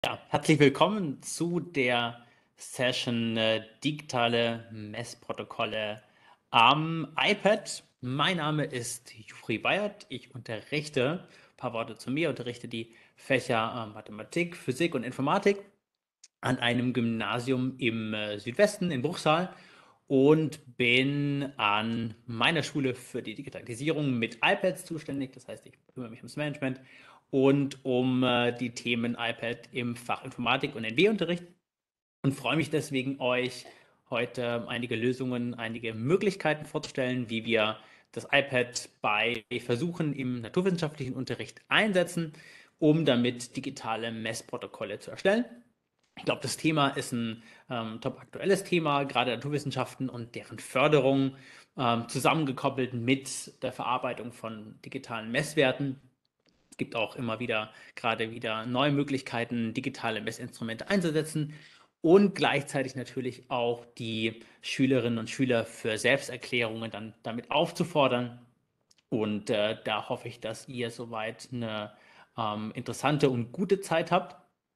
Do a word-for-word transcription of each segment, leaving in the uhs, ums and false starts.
Ja, herzlich willkommen zu der Session äh, digitale Messprotokolle am iPad. Mein Name ist Juri Bayert. Ich unterrichte, ein paar Worte zu mir, unterrichte die Fächer äh, Mathematik, Physik und Informatik an einem Gymnasium im äh, Südwesten in Bruchsal und bin an meiner Schule für die Digitalisierung mit iPads zuständig. Das heißt, ich kümmere mich ums Management und um äh, die Themen iPad im Fach Informatik und N W-Unterricht und freue mich deswegen, euch heute einige Lösungen, einige Möglichkeiten vorzustellen, wie wir das iPad bei Versuchen im naturwissenschaftlichen Unterricht einsetzen, um damit digitale Messprotokolle zu erstellen. Ich glaube, das Thema ist ein ähm, top aktuelles Thema, gerade Naturwissenschaften und deren Förderung, ähm, zusammengekoppelt mit der Verarbeitung von digitalen Messwerten. Es gibt auch immer wieder, gerade wieder neue Möglichkeiten, digitale Messinstrumente einzusetzen und gleichzeitig natürlich auch die Schülerinnen und Schüler für Selbsterklärungen dann damit aufzufordern. Und äh, da hoffe ich, dass ihr soweit eine ähm, interessante und gute Zeit habt.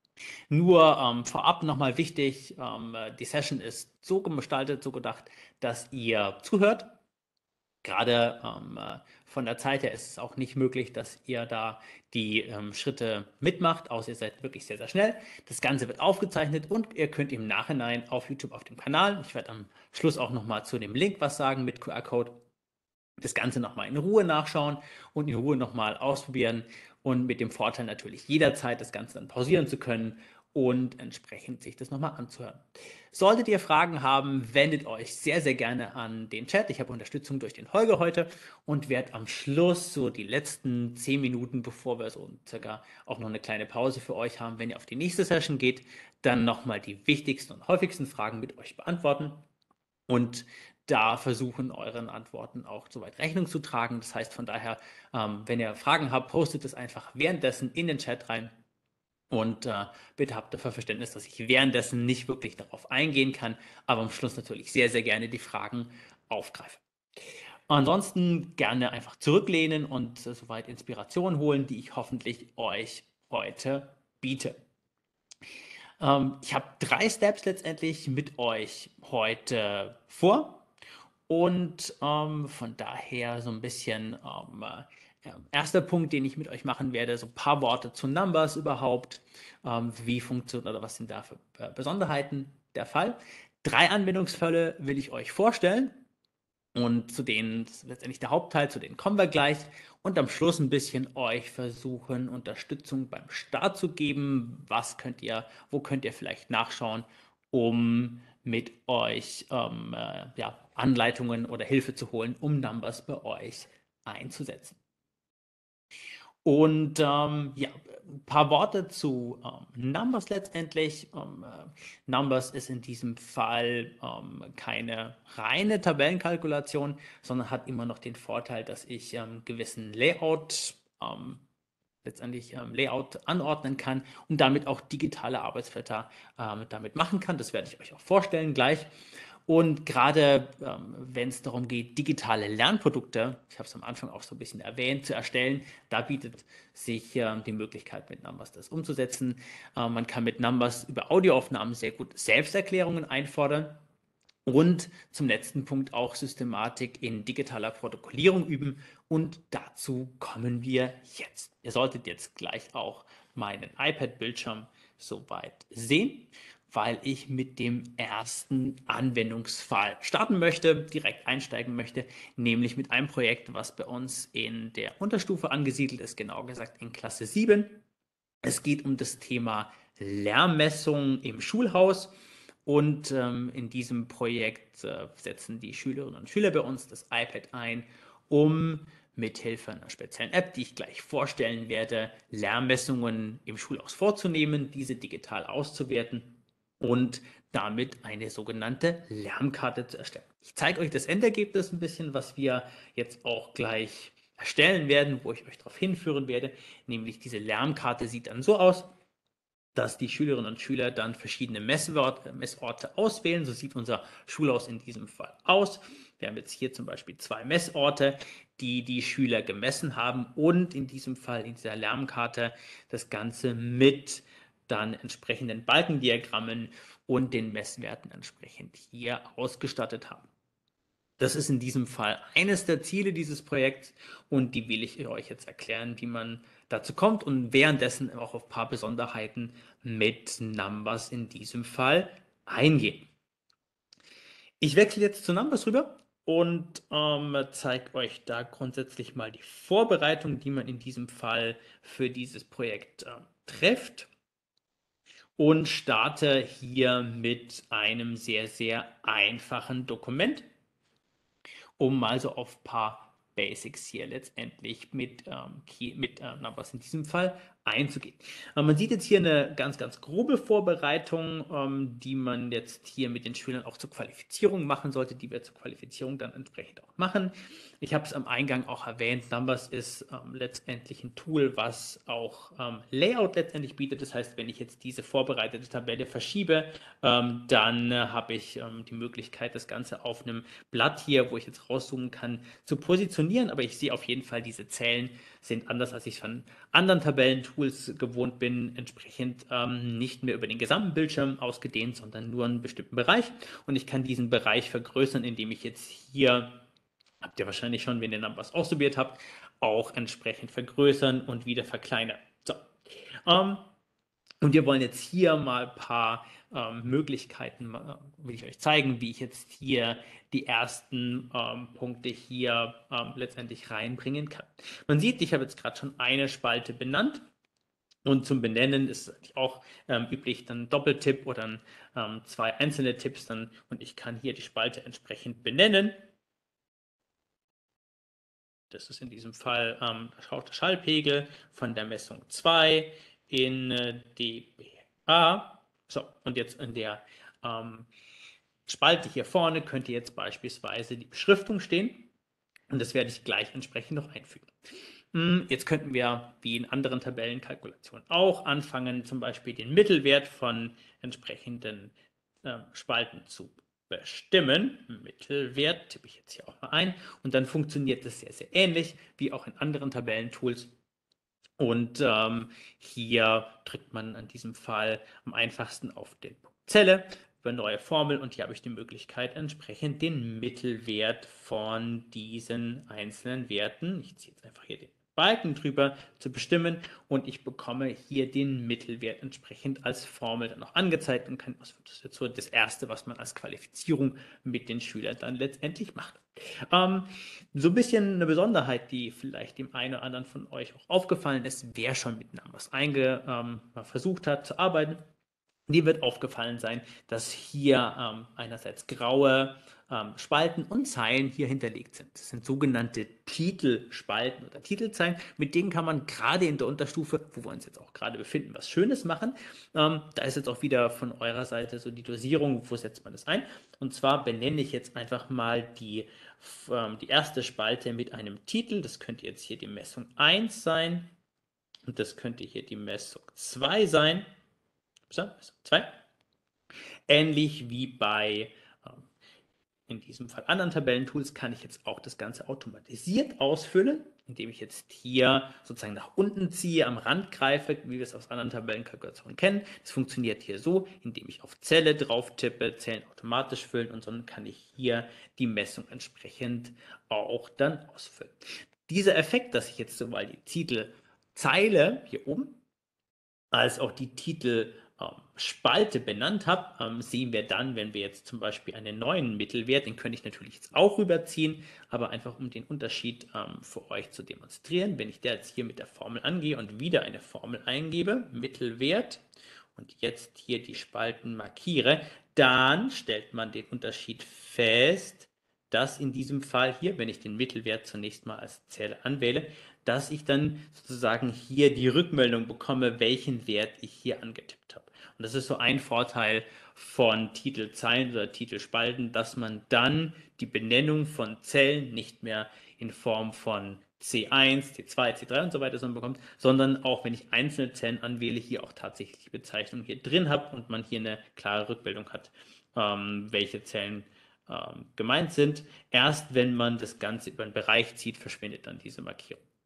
Nur ähm, vorab nochmal wichtig, ähm, die Session ist so gestaltet, so gedacht, dass ihr zuhört. Gerade ähm, äh, von der Zeit her ist es auch nicht möglich, dass ihr da die ähm, Schritte mitmacht, außer ihr seid wirklich sehr, sehr schnell. Das Ganze wird aufgezeichnet und ihr könnt im Nachhinein auf YouTube auf dem Kanal, ich werde am Schluss auch nochmal zu dem Link was sagen mit Q R-Code, das Ganze nochmal in Ruhe nachschauen und in Ruhe nochmal ausprobieren und mit dem Vorteil natürlich jederzeit das Ganze dann pausieren zu können und entsprechend sich das nochmal anzuhören. Solltet ihr Fragen haben, wendet euch sehr, sehr gerne an den Chat. Ich habe Unterstützung durch den Holger heute und werde am Schluss so die letzten zehn Minuten, bevor wir so circa auch noch eine kleine Pause für euch haben, wenn ihr auf die nächste Session geht, dann nochmal die wichtigsten und häufigsten Fragen mit euch beantworten und da versuchen, euren Antworten auch soweit Rechnung zu tragen. Das heißt von daher, ähm, wenn ihr Fragen habt, postet es einfach währenddessen in den Chat rein. Und äh, bitte habt dafür Verständnis, dass ich währenddessen nicht wirklich darauf eingehen kann, aber am Schluss natürlich sehr, sehr gerne die Fragen aufgreife. Ansonsten gerne einfach zurücklehnen und äh, soweit Inspiration holen, die ich hoffentlich euch heute biete. Ähm, ich habe drei Steps letztendlich mit euch heute vor. Und ähm, von daher so ein bisschen ähm, äh, erster Punkt, den ich mit euch machen werde, so ein paar Worte zu Numbers überhaupt. Ähm, wie funktioniert oder was sind da für äh, Besonderheiten der Fall? Drei Anwendungsfälle will ich euch vorstellen. Und zu denen, das ist letztendlich der Hauptteil, zu denen kommen wir gleich. Und am Schluss ein bisschen euch versuchen, Unterstützung beim Start zu geben. Was könnt ihr, wo könnt ihr vielleicht nachschauen, um mit euch ähm, äh, ja, Anleitungen oder Hilfe zu holen, um Numbers bei euch einzusetzen. Und ähm, ja, ein paar Worte zu ähm, Numbers letztendlich. Ähm, äh, Numbers ist in diesem Fall ähm, keine reine Tabellenkalkulation, sondern hat immer noch den Vorteil, dass ich ähm, gewissen Layout ähm, letztendlich ähm, Layout anordnen kann und damit auch digitale Arbeitsblätter ähm, damit machen kann. Das werde ich euch auch vorstellen gleich. Und gerade ähm, wenn es darum geht, digitale Lernprodukte, ich habe es am Anfang auch so ein bisschen erwähnt, zu erstellen, da bietet sich äh, die Möglichkeit, mit Numbers das umzusetzen. Äh, man kann mit Numbers über Audioaufnahmen sehr gut Selbsterklärungen einfordern. Und zum letzten Punkt auch Systematik in digitaler Protokollierung üben. Und dazu kommen wir jetzt. Ihr solltet jetzt gleich auch meinen iPad-Bildschirm soweit sehen, weil ich mit dem ersten Anwendungsfall starten möchte, direkt einsteigen möchte, nämlich mit einem Projekt, was bei uns in der Unterstufe angesiedelt ist, genau gesagt in Klasse sieben. Es geht um das Thema Lärmmessung im Schulhaus. Und ähm, in diesem Projekt äh, setzen die Schülerinnen und Schüler bei uns das iPad ein, um mithilfe einer speziellen App, die ich gleich vorstellen werde, Lärmmessungen im Schulhaus vorzunehmen, diese digital auszuwerten und damit eine sogenannte Lärmkarte zu erstellen. Ich zeige euch das Endergebnis ein bisschen, was wir jetzt auch gleich erstellen werden, wo ich euch darauf hinführen werde, nämlich diese Lärmkarte sieht dann so aus, dass die Schülerinnen und Schüler dann verschiedene Messwort, Messorte auswählen. So sieht unser Schulhaus in diesem Fall aus. Wir haben jetzt hier zum Beispiel zwei Messorte, die die Schüler gemessen haben und in diesem Fall in dieser Lärmkarte das Ganze mit dann entsprechenden Balkendiagrammen und den Messwerten entsprechend hier ausgestattet haben. Das ist in diesem Fall eines der Ziele dieses Projekts und die will ich euch jetzt erklären, wie man dazu kommt und währenddessen auch auf ein paar Besonderheiten mit Numbers in diesem Fall eingehen. Ich wechsle jetzt zu Numbers rüber und ähm, zeige euch da grundsätzlich mal die Vorbereitung, die man in diesem Fall für dieses Projekt äh, trifft und starte hier mit einem sehr, sehr einfachen Dokument, um mal so auf ein paar Basics hier letztendlich mit, ähm, Key, mit äh, Numbers in diesem Fall einzugehen. Äh, man sieht jetzt hier eine ganz, ganz grobe Vorbereitung, ähm, die man jetzt hier mit den Schülern auch zur Qualifizierung machen sollte, die wir zur Qualifizierung dann entsprechend auch machen. Ich habe es am Eingang auch erwähnt, Numbers ist ähm, letztendlich ein Tool, was auch ähm, Layout letztendlich bietet. Das heißt, wenn ich jetzt diese vorbereitete Tabelle verschiebe, ähm, dann äh, habe ich ähm, die Möglichkeit, das Ganze auf einem Blatt hier, wo ich jetzt rauszoomen kann, zu positionieren. Aber ich sehe auf jeden Fall, diese Zellen sind anders, als ich von anderen Tabellentools gewohnt bin, entsprechend ähm, nicht mehr über den gesamten Bildschirm ausgedehnt, sondern nur einen bestimmten Bereich. Und ich kann diesen Bereich vergrößern, indem ich jetzt hier, habt ihr wahrscheinlich schon, wenn ihr Numbers ausprobiert habt, auch entsprechend vergrößern und wieder verkleinern. So. Ähm, und wir wollen jetzt hier mal ein paar ähm, Möglichkeiten, äh, will ich euch zeigen, wie ich jetzt hier die ersten ähm, Punkte hier ähm, letztendlich reinbringen kann. Man sieht, ich habe jetzt gerade schon eine Spalte benannt. Und zum Benennen ist es auch ähm, üblich, dann Doppeltipp oder ähm, zwei einzelne Tipps dann, und ich kann hier die Spalte entsprechend benennen. Das ist in diesem Fall ähm, der Schallpegel von der Messung zwei in äh, dBA. So, und jetzt in der ähm, Spalte hier vorne könnte jetzt beispielsweise die Beschriftung stehen. Und das werde ich gleich entsprechend noch einfügen. Jetzt könnten wir, wie in anderen Tabellenkalkulationen auch, anfangen, zum Beispiel den Mittelwert von entsprechenden äh, Spalten zu bestimmen. Mittelwert tippe ich jetzt hier auch mal ein. Und dann funktioniert das sehr, sehr ähnlich wie auch in anderen Tabellentools. Und ähm, hier drückt man in diesem Fall am einfachsten auf den Punkt Zelle über neue Formel und hier habe ich die Möglichkeit, entsprechend den Mittelwert von diesen einzelnen Werten, ich ziehe jetzt einfach hier den Balken drüber, zu bestimmen und ich bekomme hier den Mittelwert entsprechend als Formel dann auch angezeigt und kann, das ist jetzt so das Erste, was man als Qualifizierung mit den Schülern dann letztendlich macht. Ähm, so ein bisschen eine Besonderheit, die vielleicht dem einen oder anderen von euch auch aufgefallen ist, wer schon mit Numbers einge, ähm, versucht hat zu arbeiten. Dir wird aufgefallen sein, dass hier ähm, einerseits graue ähm, Spalten und Zeilen hier hinterlegt sind. Das sind sogenannte Titelspalten oder Titelzeilen. Mit denen kann man gerade in der Unterstufe, wo wir uns jetzt auch gerade befinden, was Schönes machen. Ähm, da ist jetzt auch wieder von eurer Seite so die Dosierung, wo setzt man das ein. Und zwar benenne ich jetzt einfach mal die, ähm, die erste Spalte mit einem Titel. Das könnte jetzt hier die Messung eins sein. Und das könnte hier die Messung zwei sein. zwei. Ähnlich wie bei ähm, in diesem Fall anderen Tabellentools kann ich jetzt auch das Ganze automatisiert ausfüllen, indem ich jetzt hier sozusagen nach unten ziehe, am Rand greife, wie wir es aus anderen Tabellenkalkulationen kennen. Das funktioniert hier so, indem ich auf Zelle drauf tippe, Zellen automatisch füllen und dann kann ich hier die Messung entsprechend auch dann ausfüllen. Dieser Effekt, dass ich jetzt sowohl die Titelzeile hier oben als auch die Titelspalte benannt habe, ähm, sehen wir dann, wenn wir jetzt zum Beispiel einen neuen Mittelwert, den könnte ich natürlich jetzt auch rüberziehen, aber einfach um den Unterschied ähm, für euch zu demonstrieren, wenn ich der jetzt hier mit der Formel angehe und wieder eine Formel eingebe, Mittelwert, und jetzt hier die Spalten markiere, dann stellt man den Unterschied fest, dass in diesem Fall hier, wenn ich den Mittelwert zunächst mal als Zelle anwähle, dass ich dann sozusagen hier die Rückmeldung bekomme, welchen Wert ich hier angetippt habe. Und das ist so ein Vorteil von Titelzeilen oder Titelspalten, dass man dann die Benennung von Zellen nicht mehr in Form von C eins, C zwei, C drei und so weiter bekommt, sondern auch wenn ich einzelne Zellen anwähle, hier auch tatsächlich die Bezeichnung hier drin habe und man hier eine klare Rückmeldung hat, ähm, welche Zellen ähm, gemeint sind. Erst wenn man das Ganze über einen Bereich zieht, verschwindet dann diese Markierung.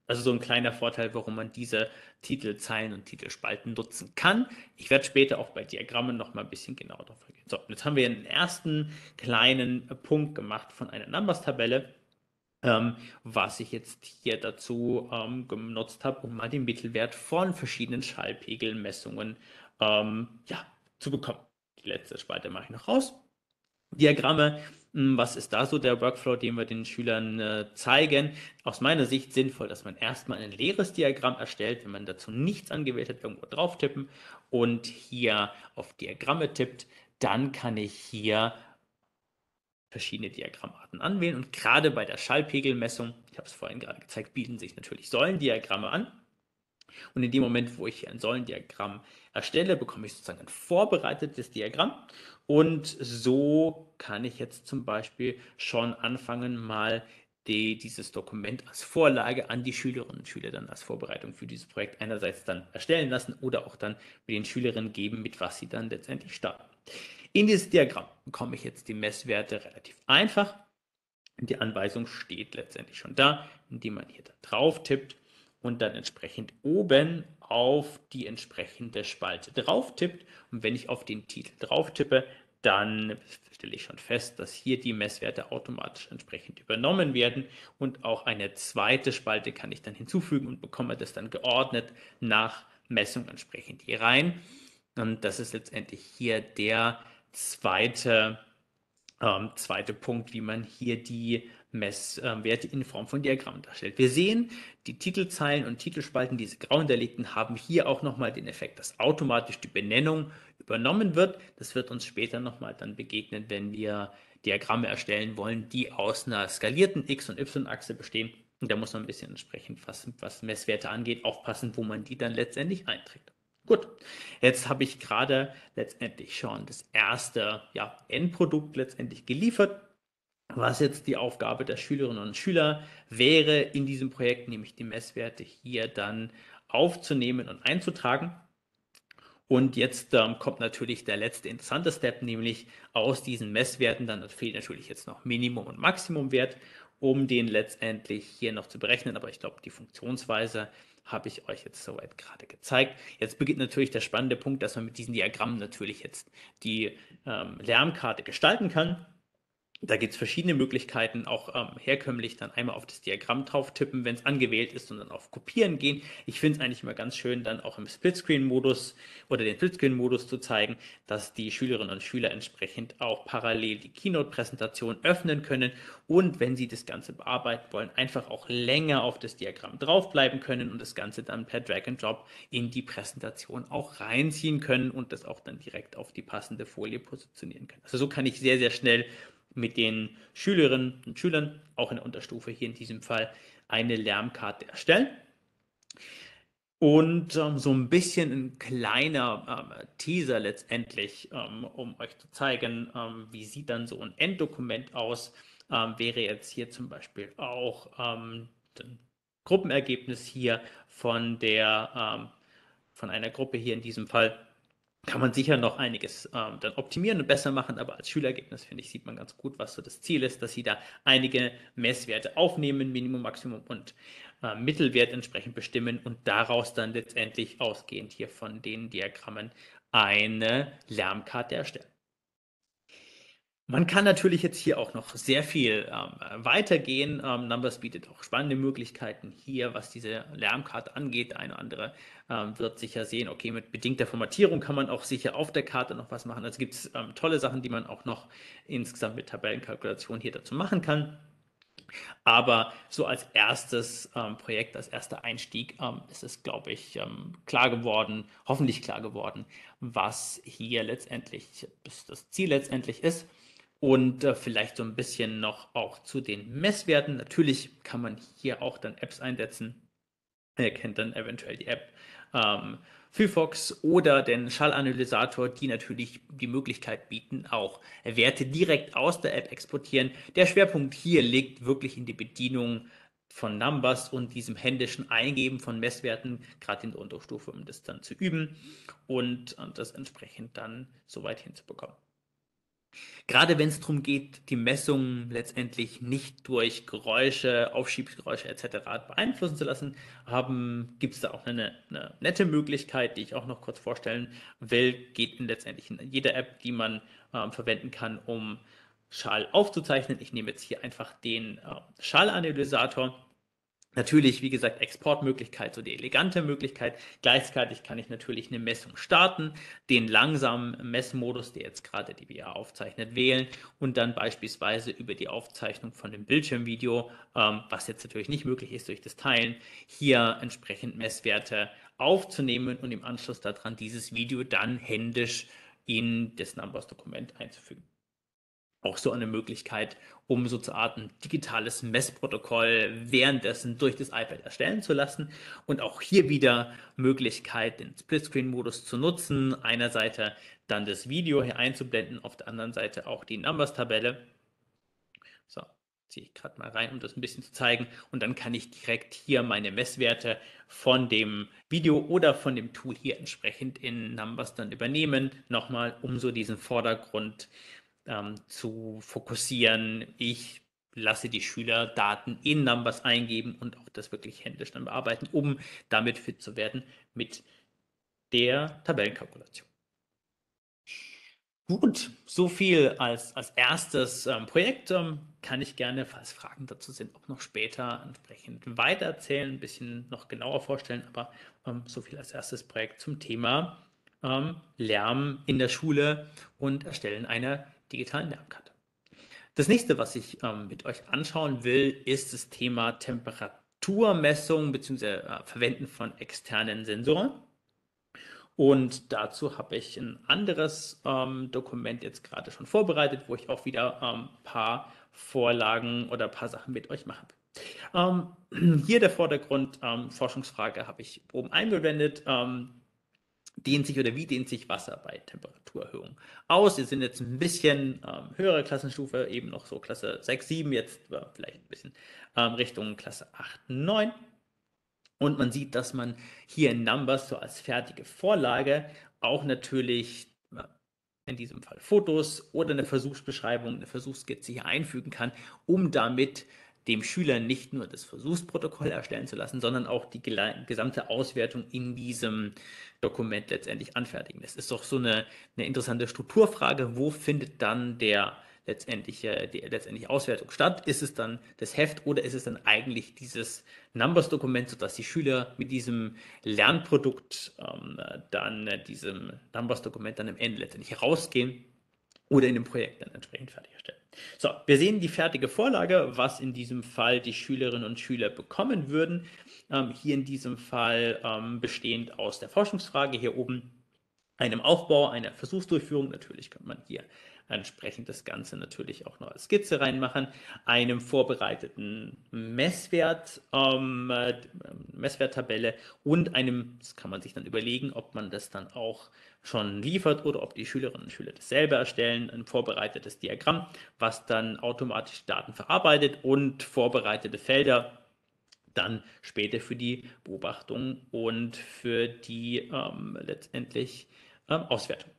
Also so ein kleiner Vorteil, warum man diese Titelzeilen und Titelspalten nutzen kann. Ich werde später auch bei Diagrammen noch mal ein bisschen genauer darauf eingehen. So, jetzt haben wir einen ersten kleinen Punkt gemacht von einer Numbers-Tabelle, ähm, was ich jetzt hier dazu ähm, genutzt habe, um mal den Mittelwert von verschiedenen Schallpegelmessungen ähm, ja, zu bekommen. Die letzte Spalte mache ich noch raus. Diagramme, was ist da so der Workflow, den wir den Schülern äh, zeigen? Aus meiner Sicht sinnvoll, dass man erstmal ein leeres Diagramm erstellt, wenn man dazu nichts angewählt hat, irgendwo drauf tippen und hier auf Diagramme tippt, dann kann ich hier verschiedene Diagrammarten anwählen und gerade bei der Schallpegelmessung, ich habe es vorhin gerade gezeigt, bieten sich natürlich Säulendiagramme an. Und in dem Moment, wo ich hier ein Säulendiagramm erstelle, bekomme ich sozusagen ein vorbereitetes Diagramm. Und so kann ich jetzt zum Beispiel schon anfangen, mal die, dieses Dokument als Vorlage an die Schülerinnen und Schüler dann als Vorbereitung für dieses Projekt einerseits dann erstellen lassen oder auch dann mit den Schülerinnen geben, mit was sie dann letztendlich starten. In dieses Diagramm bekomme ich jetzt die Messwerte relativ einfach. Die Anweisung steht letztendlich schon da, indem man hier da drauf tippt und dann entsprechend oben auf die entsprechende Spalte drauf tippt. Und wenn ich auf den Titel drauf tippe, dann stelle ich schon fest, dass hier die Messwerte automatisch entsprechend übernommen werden und auch eine zweite Spalte kann ich dann hinzufügen und bekomme das dann geordnet nach Messung entsprechend hier rein. Und das ist letztendlich hier der zweite ähm, zweite Punkt, wie man hier die Messwerte in Form von Diagrammen darstellt. Wir sehen, die Titelzeilen und Titelspalten, diese grau hinterlegten, haben hier auch nochmal den Effekt, dass automatisch die Benennung übernommen wird. Das wird uns später nochmal dann begegnen, wenn wir Diagramme erstellen wollen, die aus einer skalierten X- und Y-Achse bestehen. Und da muss man ein bisschen entsprechend, was, was Messwerte angeht, aufpassen, wo man die dann letztendlich einträgt. Gut, jetzt habe ich gerade letztendlich schon das erste ja, Endprodukt letztendlich geliefert. Was jetzt die Aufgabe der Schülerinnen und Schüler wäre in diesem Projekt, nämlich die Messwerte hier dann aufzunehmen und einzutragen. Und jetzt ähm, kommt natürlich der letzte interessante Step, nämlich aus diesen Messwerten, dann fehlt natürlich jetzt noch Minimum- und Maximumwert, um den letztendlich hier noch zu berechnen. Aber ich glaube, die Funktionsweise habe ich euch jetzt soweit gerade gezeigt. Jetzt beginnt natürlich der spannende Punkt, dass man mit diesen Diagrammen natürlich jetzt die ähm, Lärmkarte gestalten kann. Da gibt es verschiedene Möglichkeiten, auch ähm, herkömmlich dann einmal auf das Diagramm drauf tippen, wenn es angewählt ist und dann auf Kopieren gehen. Ich finde es eigentlich immer ganz schön, dann auch im Splitscreen-Modus oder den Splitscreen-Modus zu zeigen, dass die Schülerinnen und Schüler entsprechend auch parallel die Keynote-Präsentation öffnen können und wenn sie das Ganze bearbeiten wollen, einfach auch länger auf das Diagramm draufbleiben können und das Ganze dann per Drag and Drop in die Präsentation auch reinziehen können und das auch dann direkt auf die passende Folie positionieren können. Also so kann ich sehr, sehr schnell mit den Schülerinnen und Schülern, auch in der Unterstufe hier in diesem Fall, eine Lärmkarte erstellen. Und ähm, so ein bisschen ein kleiner ähm, Teaser letztendlich, ähm, um euch zu zeigen, ähm, wie sieht dann so ein Enddokument aus, ähm, wäre jetzt hier zum Beispiel auch ähm, ein Gruppenergebnis hier von der ähm, von einer Gruppe hier in diesem Fall kann man sicher noch einiges ähm, dann optimieren und besser machen, aber als Schülergebnis, finde ich, sieht man ganz gut, was so das Ziel ist, dass sie da einige Messwerte aufnehmen, Minimum, Maximum und äh, Mittelwert entsprechend bestimmen und daraus dann letztendlich ausgehend hier von den Diagrammen eine Lärmkarte erstellen. Man kann natürlich jetzt hier auch noch sehr viel ähm, weitergehen. Ähm, Numbers bietet auch spannende Möglichkeiten hier, was diese Lärmkarte angeht. Der eine oder andere ähm, wird sicher sehen, okay, mit bedingter Formatierung kann man auch sicher auf der Karte noch was machen. Also gibt es ähm, tolle Sachen, die man auch noch insgesamt mit Tabellenkalkulation hier dazu machen kann. Aber so als erstes ähm, Projekt, als erster Einstieg ähm, ist es, glaube ich, ähm, klar geworden, hoffentlich klar geworden, was hier letztendlich das Ziel letztendlich ist. Und äh, vielleicht so ein bisschen noch auch zu den Messwerten. Natürlich kann man hier auch dann Apps einsetzen. Ihr kennt dann eventuell die App ähm, Phyphox oder den Schallanalysator, die natürlich die Möglichkeit bieten, auch Werte direkt aus der App exportieren. Der Schwerpunkt hier liegt wirklich in die Bedienung von Numbers und diesem händischen Eingeben von Messwerten, gerade in der Unterstufe, um das dann zu üben und, und das entsprechend dann so weit hinzubekommen. Gerade wenn es darum geht, die Messungen letztendlich nicht durch Geräusche, Aufschiebgeräusche et cetera beeinflussen zu lassen, gibt es da auch eine, eine nette Möglichkeit, die ich auch noch kurz vorstellen will. Geht in letztendlich in jeder App, die man ähm, verwenden kann, um Schall aufzuzeichnen. Ich nehme jetzt hier einfach den äh, Schallanalysator. Natürlich, wie gesagt, Exportmöglichkeit, so die elegante Möglichkeit. Gleichzeitig kann ich natürlich eine Messung starten, den langsamen Messmodus, der jetzt gerade die V R aufzeichnet, wählen und dann beispielsweise über die Aufzeichnung von dem Bildschirmvideo, ähm, was jetzt natürlich nicht möglich ist durch das Teilen, hier entsprechend Messwerte aufzunehmen und im Anschluss daran dieses Video dann händisch in das Numbers-Dokument einzufügen. Auch so eine Möglichkeit, um so eine Art ein digitales Messprotokoll währenddessen durch das iPad erstellen zu lassen. Und auch hier wieder Möglichkeit, den Splitscreen-Modus zu nutzen. Einer Seite dann das Video hier einzublenden, auf der anderen Seite auch die Numbers-Tabelle. So, ziehe ich gerade mal rein, um das ein bisschen zu zeigen. Und dann kann ich direkt hier meine Messwerte von dem Video oder von dem Tool hier entsprechend in Numbers dann übernehmen. Nochmal, um so diesen Vordergrund ähm, zu fokussieren. Ich lasse die Schüler Daten in Numbers eingeben und auch das wirklich händisch dann bearbeiten, um damit fit zu werden mit der Tabellenkalkulation. Gut, so viel als, als erstes ähm, Projekt. Ähm, kann ich gerne, falls Fragen dazu sind, auch noch später entsprechend weitererzählen, ein bisschen noch genauer vorstellen, aber ähm, so viel als erstes Projekt zum Thema ähm, Lärm in der Schule und Erstellen einer digitalen Lärmkarte. Das nächste, was ich ähm, mit euch anschauen will, ist das Thema Temperaturmessung bzw. Äh, Verwenden von externen Sensoren. Und dazu habe ich ein anderes ähm, Dokument jetzt gerade schon vorbereitet, wo ich auch wieder ein ähm, paar Vorlagen oder ein paar Sachen mit euch machen will. Ähm, hier der Vordergrund, ähm, Forschungsfrage habe ich oben eingeblendet. Ähm, dehnt sich oder wie dehnt sich Wasser bei Temperaturerhöhung aus? Wir sind jetzt ein bisschen ähm, höhere Klassenstufe, eben noch so Klasse sechs, sieben, jetzt äh, vielleicht ein bisschen ähm, Richtung Klasse acht, neun. Und man sieht, dass man hier in Numbers so als fertige Vorlage auch natürlich äh, in diesem Fall Fotos oder eine Versuchsbeschreibung, eine Versuchsskizze hier einfügen kann, um damit dem Schüler nicht nur das Versuchsprotokoll erstellen zu lassen, sondern auch die gesamte Auswertung in diesem Dokument letztendlich anfertigen. Das ist doch so eine, eine interessante Strukturfrage. Wo findet dann der letztendliche, die letztendliche Auswertung statt? Ist es dann das Heft oder ist es dann eigentlich dieses Numbers-Dokument, sodass die Schüler mit diesem Lernprodukt ähm, dann äh, diesem Numbers-Dokument dann am Ende letztendlich herausgehen oder in dem Projekt dann entsprechend fertigstellen. So, wir sehen die fertige Vorlage, was in diesem Fall die Schülerinnen und Schüler bekommen würden. Ähm, hier in diesem Fall ähm, bestehend aus der Forschungsfrage hier oben, einem Aufbau, einer Versuchsdurchführung. Natürlich kann man hier entsprechend das Ganze natürlich auch noch als Skizze reinmachen, einem vorbereiteten Messwert, ähm, äh, Messwerttabelle und einem, das kann man sich dann überlegen, ob man das dann auch schon liefert oder ob die Schülerinnen und Schüler das selber erstellen, ein vorbereitetes Diagramm, was dann automatisch Daten verarbeitet und vorbereitete Felder dann später für die Beobachtung und für die ähm, letztendlich ähm, Auswertung.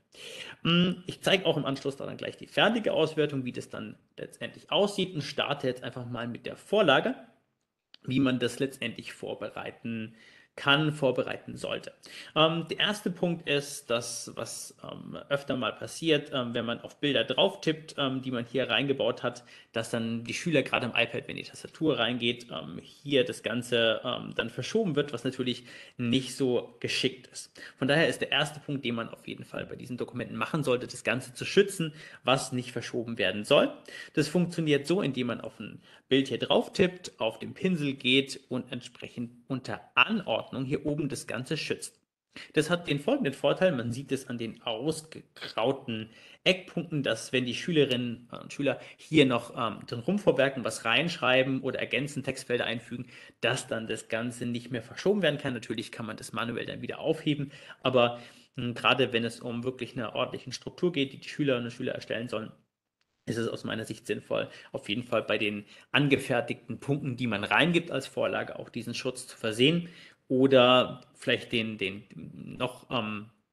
Ich zeige auch im Anschluss dann gleich die fertige Auswertung, wie das dann letztendlich aussieht und starte jetzt einfach mal mit der Vorlage, wie man das letztendlich vorbereiten kann, vorbereiten sollte. Ähm, der erste Punkt ist, das, was ähm, öfter mal passiert, ähm, wenn man auf Bilder drauf tippt, ähm, die man hier reingebaut hat, dass dann die Schüler gerade im iPad, wenn die Tastatur reingeht, ähm, hier das Ganze ähm, dann verschoben wird, was natürlich nicht so geschickt ist. Von daher ist der erste Punkt, den man auf jeden Fall bei diesen Dokumenten machen sollte, das Ganze zu schützen, was nicht verschoben werden soll. Das funktioniert so, indem man auf ein Bild hier drauf tippt, auf den Pinsel geht und entsprechend unter Anordnung hier oben das Ganze schützt. Das hat den folgenden Vorteil, man sieht es an den ausgegrauten Eckpunkten, dass wenn die Schülerinnen und Schüler hier noch ähm, drin rumvorwerken, was reinschreiben oder ergänzen, Textfelder einfügen, dass dann das Ganze nicht mehr verschoben werden kann. Natürlich kann man das manuell dann wieder aufheben, aber mh, gerade wenn es um wirklich eine ordentliche Struktur geht, die die Schülerinnen und Schüler erstellen sollen, ist es aus meiner Sicht sinnvoll, auf jeden Fall bei den angefertigten Punkten, die man reingibt als Vorlage, auch diesen Schutz zu versehen oder vielleicht den, den noch ähm,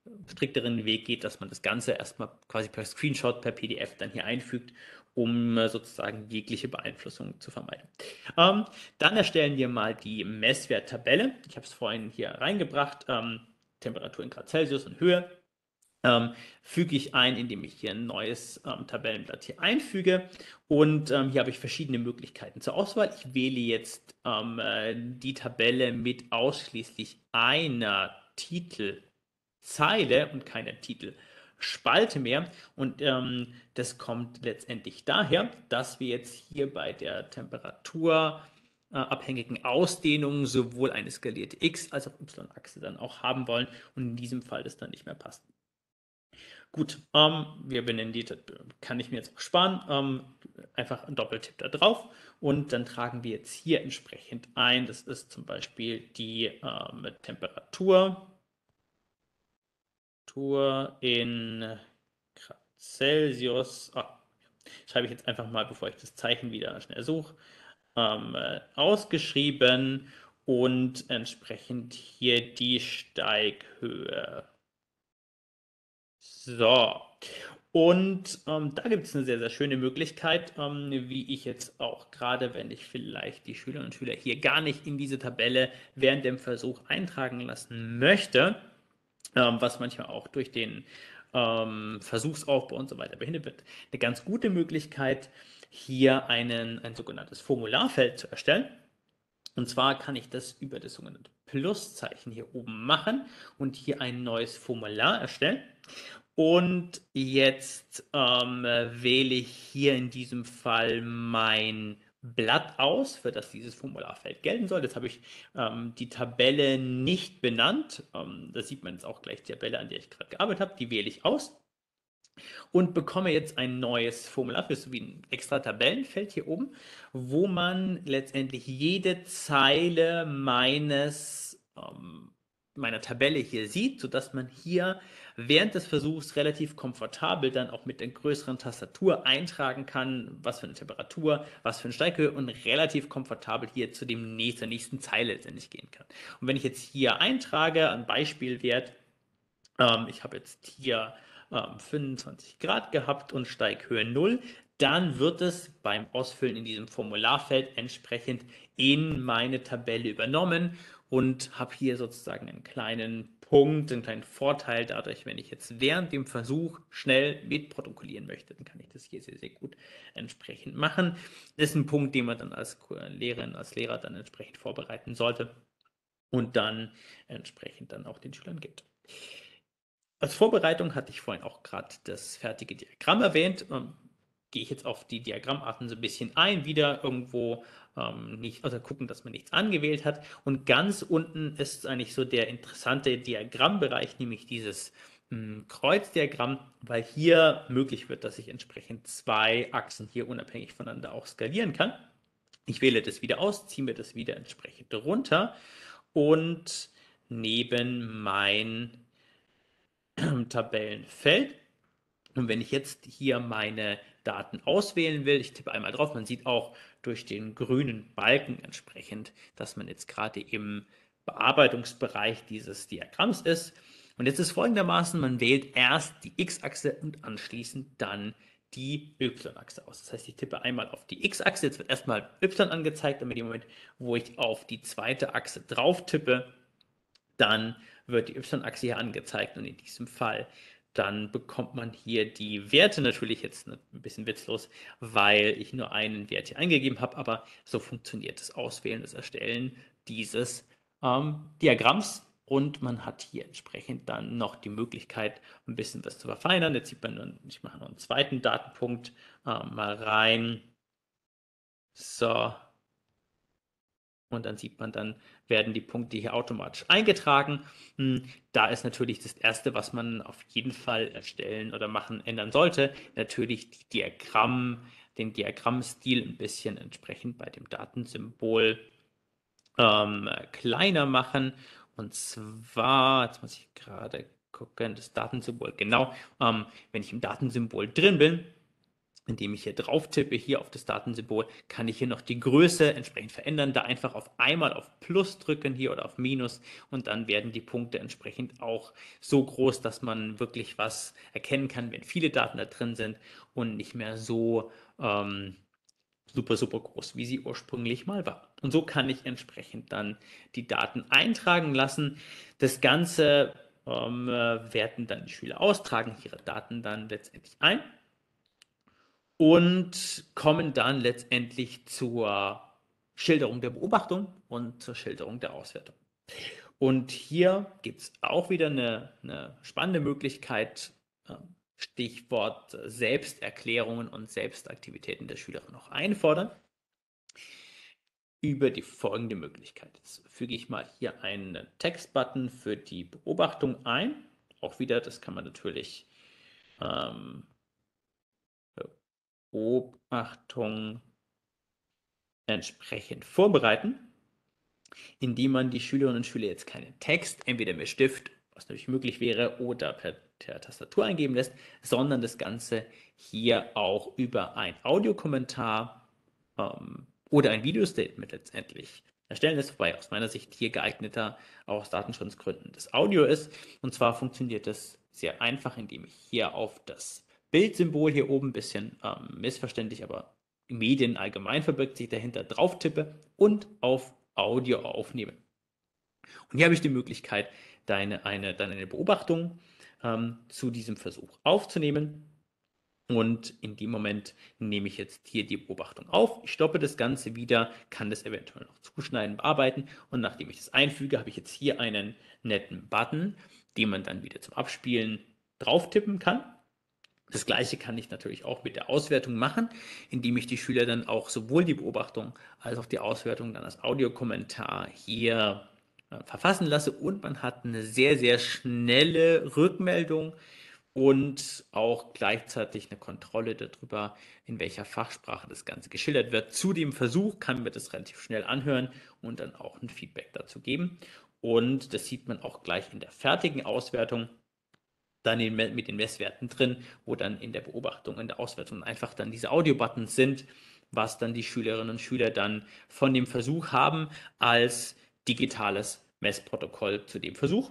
strikteren Weg geht, dass man das Ganze erstmal quasi per Screenshot, per P D F dann hier einfügt, um äh, sozusagen jegliche Beeinflussung zu vermeiden. Ähm, dann erstellen wir mal die Messwerttabelle. Ich habe es vorhin hier reingebracht, ähm, Temperatur in Grad Celsius und Höhe. Ähm, füge ich ein, indem ich hier ein neues ähm, Tabellenblatt hier einfüge. Und ähm, hier habe ich verschiedene Möglichkeiten zur Auswahl. Ich wähle jetzt ähm, äh, die Tabelle mit ausschließlich einer Titelzeile und keiner Titelspalte mehr. Und ähm, das kommt letztendlich daher, dass wir jetzt hier bei der Temperatur äh, abhängigen Ausdehnung sowohl eine skalierte X- als auch Y-Achse dann auch haben wollen und in diesem Fall das dann nicht mehr passt. Gut, ähm, wir benennen die, das kann ich mir jetzt auch sparen, ähm, einfach einen Doppeltipp da drauf und dann tragen wir jetzt hier entsprechend ein, das ist zum Beispiel die ähm, Temperatur in Grad Celsius, oh, schreibe ich jetzt einfach mal, bevor ich das Zeichen wieder schnell suche, ähm, äh, ausgeschrieben und entsprechend hier die Steighöhe. So, und ähm, da gibt es eine sehr, sehr schöne Möglichkeit, ähm, wie ich jetzt auch gerade, wenn ich vielleicht die Schülerinnen und Schüler hier gar nicht in diese Tabelle während dem Versuch eintragen lassen möchte, ähm, was manchmal auch durch den ähm, Versuchsaufbau und so weiter behindert wird, eine ganz gute Möglichkeit, hier einen, ein sogenanntes Formularfeld zu erstellen. Und zwar kann ich das über das sogenannte Pluszeichen hier oben machen und hier ein neues Formular erstellen. Und jetzt ähm, wähle ich hier in diesem Fall mein Blatt aus, für das dieses Formularfeld gelten soll. Jetzt habe ich ähm, die Tabelle nicht benannt. Ähm, da sieht man jetzt auch gleich die Tabelle, an der ich gerade gearbeitet habe. Die wähle ich aus und bekomme jetzt ein neues Formular, das ist wie ein extra Tabellenfeld hier oben, wo man letztendlich jede Zeile meines, ähm, meiner Tabelle hier sieht, sodass man hier während des Versuchs relativ komfortabel dann auch mit der größeren Tastatur eintragen kann, was für eine Temperatur, was für eine Steighöhe und relativ komfortabel hier zu dem nächsten, der nächsten Zeile letztendlich gehen kann. Und wenn ich jetzt hier eintrage, ein Beispielwert, ähm, ich habe jetzt hier ähm, fünfundzwanzig Grad gehabt und Steighöhe null, dann wird es beim Ausfüllen in diesem Formularfeld entsprechend in meine Tabelle übernommen und habe hier sozusagen einen kleinen Punkt, einen kleinen Vorteil dadurch, wenn ich jetzt während dem Versuch schnell mitprotokollieren möchte, dann kann ich das hier sehr, sehr gut entsprechend machen. Das ist ein Punkt, den man dann als Lehrerin, als Lehrer dann entsprechend vorbereiten sollte und dann entsprechend dann auch den Schülern gibt. Als Vorbereitung hatte ich vorhin auch gerade das fertige Diagramm erwähnt. Ähm, gehe ich jetzt auf die Diagrammarten so ein bisschen ein, wieder irgendwo ähm, nicht, also gucken, dass man nichts angewählt hat. Und ganz unten ist eigentlich so der interessante Diagrammbereich, nämlich dieses mh, Kreuzdiagramm, weil hier möglich wird, dass ich entsprechend zwei Achsen hier unabhängig voneinander auch skalieren kann. Ich wähle das wieder aus, ziehe mir das wieder entsprechend runter und neben mein Tabellenfeld. Und wenn ich jetzt hier meine Daten auswählen will, ich tippe einmal drauf, man sieht auch durch den grünen Balken entsprechend, dass man jetzt gerade im Bearbeitungsbereich dieses Diagramms ist. Und jetzt ist folgendermaßen, man wählt erst die X-Achse und anschließend dann die Y-Achse aus. Das heißt, ich tippe einmal auf die X-Achse, jetzt wird erstmal Y angezeigt, und in dem Moment, wo ich auf die zweite Achse drauf tippe, dann wird die Y-Achse hier angezeigt und in diesem Fall dann bekommt man hier die Werte, natürlich jetzt ein bisschen witzlos, weil ich nur einen Wert hier eingegeben habe, aber so funktioniert das Auswählen, das Erstellen dieses ähm, Diagramms und man hat hier entsprechend dann noch die Möglichkeit, ein bisschen was zu verfeinern. Jetzt sieht man, nur, ich mache noch einen zweiten Datenpunkt äh, mal rein. So, und dann sieht man, dann werden die Punkte hier automatisch eingetragen. Da ist natürlich das Erste, was man auf jeden Fall erstellen oder machen, ändern sollte, natürlich die Diagramm, den Diagrammstil ein bisschen entsprechend bei dem Datensymbol ähm, kleiner machen. Und zwar, jetzt muss ich gerade gucken, das Datensymbol, genau, ähm, wenn ich im Datensymbol drin bin, Indem ich hier drauf tippe, hier auf das Datensymbol, kann ich hier noch die Größe entsprechend verändern, da einfach auf einmal auf Plus drücken hier oder auf Minus und dann werden die Punkte entsprechend auch so groß, dass man wirklich was erkennen kann, wenn viele Daten da drin sind und nicht mehr so ähm, super, super groß, wie sie ursprünglich mal war. Und so kann ich entsprechend dann die Daten eintragen lassen. Das Ganze ähm, äh, werten dann die Schüler aus, tragen ihre Daten dann letztendlich ein und kommen dann letztendlich zur Schilderung der Beobachtung und zur Schilderung der Auswertung. Und hier gibt es auch wieder eine, eine spannende Möglichkeit, Stichwort Selbsterklärungen und Selbstaktivitäten der Schüler noch einfordern, über die folgende Möglichkeit. Jetzt füge ich mal hier einen Textbutton für die Beobachtung ein. Auch wieder, das kann man natürlich ähm, Beobachtung entsprechend vorbereiten, indem man die Schülerinnen und Schüler jetzt keinen Text, entweder mit Stift, was natürlich möglich wäre, oder per, per Tastatur eingeben lässt, sondern das Ganze hier auch über ein Audiokommentar ähm, oder ein Videostatement letztendlich erstellen lässt, wobei aus meiner Sicht hier geeigneter auch aus Datenschutzgründen das Audio ist. Und zwar funktioniert das sehr einfach, indem ich hier auf das Bildsymbol hier oben, ein bisschen ähm, missverständlich, aber Medien allgemein verbirgt sich dahinter, drauf tippe und auf Audio aufnehme. Und hier habe ich die Möglichkeit, deine, eine, dann eine Beobachtung ähm, zu diesem Versuch aufzunehmen. Und in dem Moment nehme ich jetzt hier die Beobachtung auf, ich stoppe das Ganze wieder, kann das eventuell noch zuschneiden, bearbeiten und nachdem ich das einfüge, habe ich jetzt hier einen netten Button, den man dann wieder zum Abspielen drauf tippen kann. Das gleiche kann ich natürlich auch mit der Auswertung machen, indem ich die Schüler dann auch sowohl die Beobachtung als auch die Auswertung dann als Audiokommentar hier äh, verfassen lasse und man hat eine sehr, sehr schnelle Rückmeldung und auch gleichzeitig eine Kontrolle darüber, in welcher Fachsprache das Ganze geschildert wird. Zu dem Versuch kann man das relativ schnell anhören und dann auch ein Feedback dazu geben. Und das sieht man auch gleich in der fertigen Auswertung dann mit den Messwerten drin, wo dann in der Beobachtung, in der Auswertung einfach dann diese Audio-Buttons sind, was dann die Schülerinnen und Schüler dann von dem Versuch haben als digitales Messprotokoll zu dem Versuch.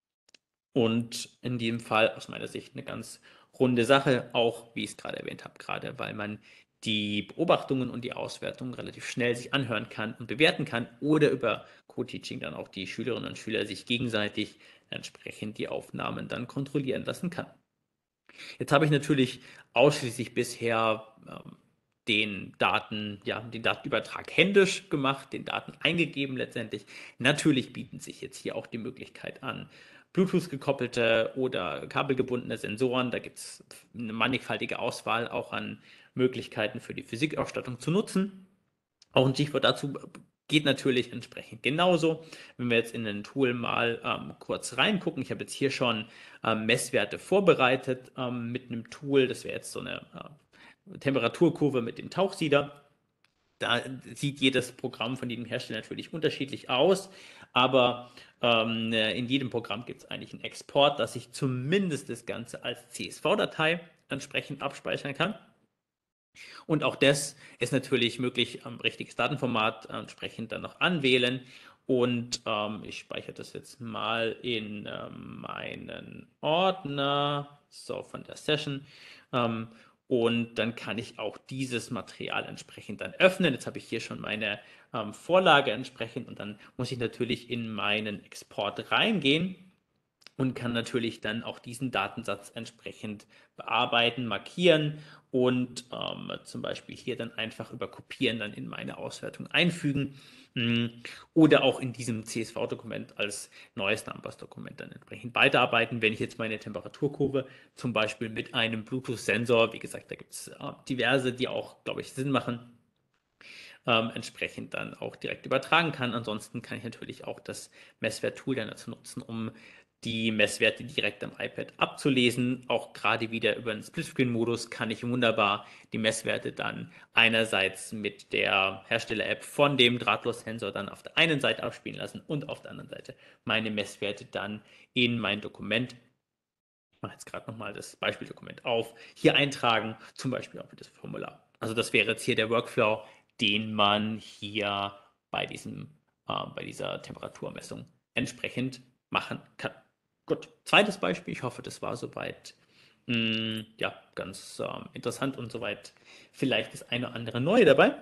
Und in diesem Fall aus meiner Sicht eine ganz runde Sache, auch wie ich es gerade erwähnt habe, gerade weil man die Beobachtungen und die Auswertungen relativ schnell sich anhören kann und bewerten kann oder über Co-Teaching dann auch die Schülerinnen und Schüler sich gegenseitig entsprechend die Aufnahmen dann kontrollieren lassen kann. Jetzt habe ich natürlich ausschließlich bisher ähm, den Daten, ja, den Datenübertrag händisch gemacht, den Daten eingegeben letztendlich. Natürlich bieten sich jetzt hier auch die Möglichkeit an, Bluetooth gekoppelte oder kabelgebundene Sensoren. Da gibt es eine mannigfaltige Auswahl auch an Möglichkeiten für die Physikausstattung zu nutzen. Auch ein Stichwort dazu geht natürlich entsprechend genauso. Wenn wir jetzt in ein Tool mal ähm, kurz reingucken, ich habe jetzt hier schon ähm, Messwerte vorbereitet ähm, mit einem Tool, das wäre jetzt so eine äh, Temperaturkurve mit dem Tauchsieder. Da sieht jedes Programm von jedem Hersteller natürlich unterschiedlich aus, aber ähm, in jedem Programm gibt es eigentlich einen Export, dass ich zumindest das Ganze als C S V-Datei entsprechend abspeichern kann. Und auch das ist natürlich möglich, ähm, richtiges Datenformat äh, entsprechend dann noch anwählen. Und ähm, ich speichere das jetzt mal in ähm, meinen Ordner, so von der Session. Ähm, und dann kann ich auch dieses Material entsprechend dann öffnen. Jetzt habe ich hier schon meine ähm, Vorlage entsprechend und dann muss ich natürlich in meinen Export reingehen und kann natürlich dann auch diesen Datensatz entsprechend bearbeiten, markieren und ähm, zum Beispiel hier dann einfach über Kopieren dann in meine Auswertung einfügen mh, oder auch in diesem C S V-Dokument als neues Numbers-Dokument dann entsprechend weiterarbeiten. Wenn ich jetzt meine Temperaturkurve zum Beispiel mit einem Bluetooth-Sensor, wie gesagt, da gibt es äh, diverse, die auch, glaube ich, Sinn machen, ähm, entsprechend dann auch direkt übertragen kann. Ansonsten kann ich natürlich auch das Messwert-Tool dann dazu nutzen, um die Messwerte direkt am iPad abzulesen. Auch gerade wieder über den Splitscreen-Modus kann ich wunderbar die Messwerte dann einerseits mit der Hersteller-App von dem Drahtlos-Sensor dann auf der einen Seite abspielen lassen und auf der anderen Seite meine Messwerte dann in mein Dokument mache jetzt gerade nochmal das Beispieldokument auf, hier eintragen, zum Beispiel auch für das Formular. Also das wäre jetzt hier der Workflow, den man hier bei, diesem, äh, bei dieser Temperaturmessung entsprechend machen kann. Gut, zweites Beispiel, ich hoffe, das war soweit mh, ja, ganz ähm, interessant und soweit vielleicht das eine oder andere Neue dabei.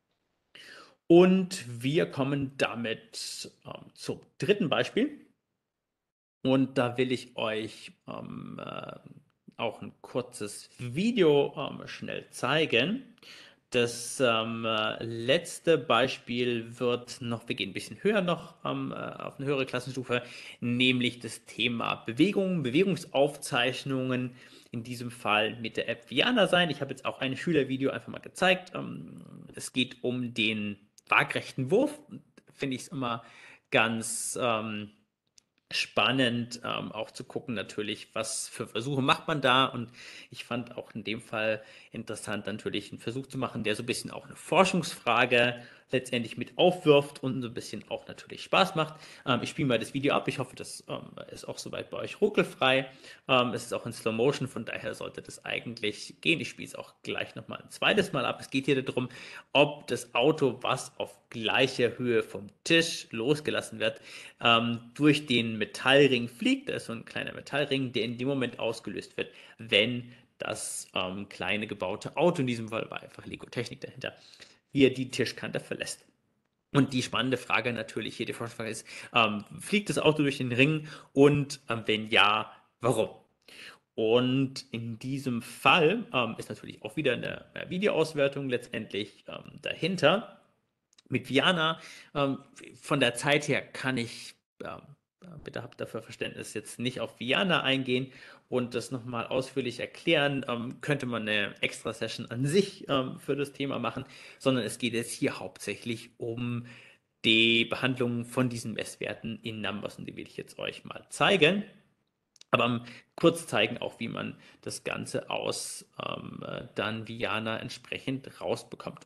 Und wir kommen damit ähm, zum dritten Beispiel. Und da will ich euch ähm, äh, auch ein kurzes Video ähm, schnell zeigen. Das ähm, äh, letzte Beispiel wird noch, wir gehen ein bisschen höher noch ähm, äh, auf eine höhere Klassenstufe, nämlich das Thema Bewegung, Bewegungsaufzeichnungen, in diesem Fall mit der App Viana sein. Ich habe jetzt auch ein Schülervideo einfach mal gezeigt. Ähm, es geht um den waagrechten Wurf. Finde ich es immer ganz ähm, spannend, ähm, auch zu gucken natürlich, was für Versuche macht man da. Und ich fand auch in dem Fall interessant, natürlich einen Versuch zu machen, der so ein bisschen auch eine Forschungsfrage letztendlich mit aufwirft und so ein bisschen auch natürlich Spaß macht. Ähm, ich spiele mal das Video ab. Ich hoffe, das ähm, ist auch soweit bei euch ruckelfrei. Ähm, es ist auch in Slow Motion, von daher sollte das eigentlich gehen. Ich spiele es auch gleich nochmal ein zweites Mal ab. Es geht hier darum, ob das Auto, was auf gleicher Höhe vom Tisch losgelassen wird, ähm, durch den Metallring fliegt. Da ist so ein kleiner Metallring, der in dem Moment ausgelöst wird, wenn das ähm, kleine gebaute Auto, in diesem Fall war einfach Lego-Technik dahinter, hier die Tischkante verlässt. Und die spannende Frage natürlich hier, die Forschungsfrage ist, ähm, fliegt das Auto durch den Ring und ähm, wenn ja, warum? Und in diesem Fall ähm, ist natürlich auch wieder eine, eine Videoauswertung letztendlich ähm, dahinter. Mit Viana, ähm, von der Zeit her kann ich, ähm, bitte habt dafür Verständnis, jetzt nicht auf Viana eingehen und das nochmal ausführlich erklären. Ähm, könnte man eine extra Session an sich ähm, für das Thema machen, sondern es geht jetzt hier hauptsächlich um die Behandlung von diesen Messwerten in Numbers und die will ich jetzt euch mal zeigen. Aber um, kurz zeigen auch, wie man das Ganze aus ähm, dann Viana entsprechend rausbekommt.